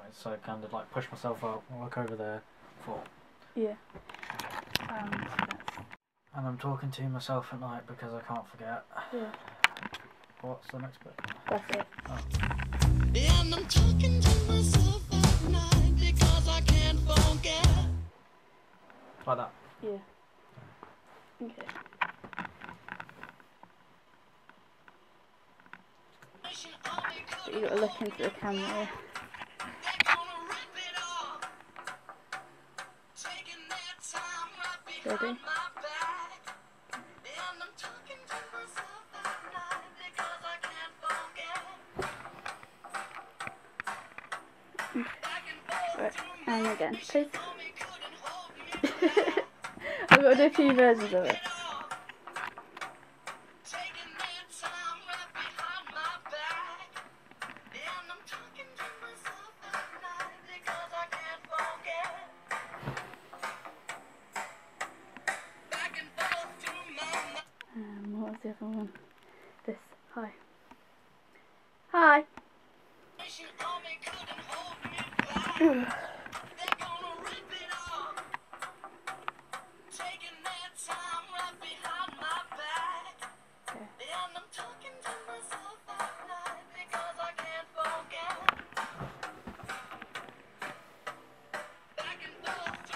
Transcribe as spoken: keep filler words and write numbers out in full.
so I kind of like push myself up and look over there. Thought. Yeah. Um, so that's, And I'm talking to myself at night because I can't forget. yeah, What's the next bit? that's it. Oh. And I'm talking to myself at night because I can't forget. Like that. Yeah. Okay. But you got to look into the camera. Ready? Right, and again, please. I've got to do a few versions of it. Um, what was the other one? This. Hi. Hi.